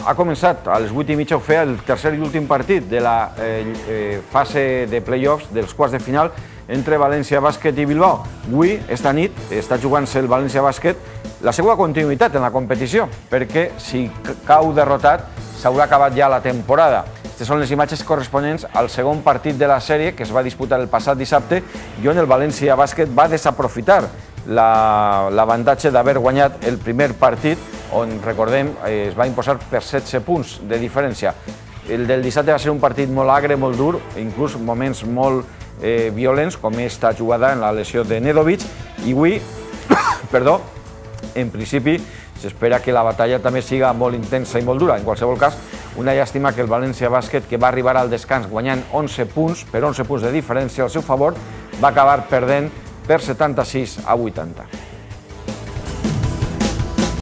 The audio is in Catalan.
ha començat a les 8:30 ho feia el tercer i últim partit de la fase de play-offs dels quarts de final entre València Bàsquet i Bilbao. Avui, esta nit, està jugant-se el València Bàsquet la seva continuïtat en la competició, perquè si cau derrotat s'haurà acabat ja la temporada. Aquestes són les imatges corresponents al segon partit de la sèrie que es va disputar el passat dissabte i on el València Bàsquet va desaprofitar l'avantatge d'haver guanyat el primer partit, on, recordem, es va imposar per 16 punts de diferència. El del dissabte va ser un partit molt agre, molt dur, inclús moments molt violents, com esta jugada en la lesió de Nedovic, i avui, en principi, s'espera que la batalla també siga molt intensa i molt dura. En qualsevol cas, una llàstima que el València Bàsquet, que va arribar al descans guanyant 11 punts, per 11 punts de diferència al seu favor, va acabar perdent per 76 a 80.